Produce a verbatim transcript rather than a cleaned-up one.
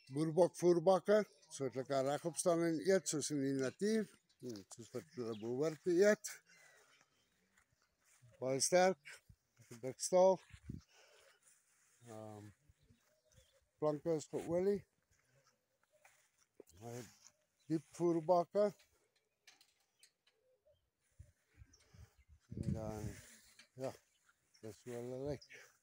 Boerbok voerbakke, sodat hulle kan regop staan en eet soos in die natuur, soos wat hulle behoort te eet. Baie sterk, dik staal. Um, planke is geolie. Diep voerbakke. En dan, ja, dis hoe hulle lyk.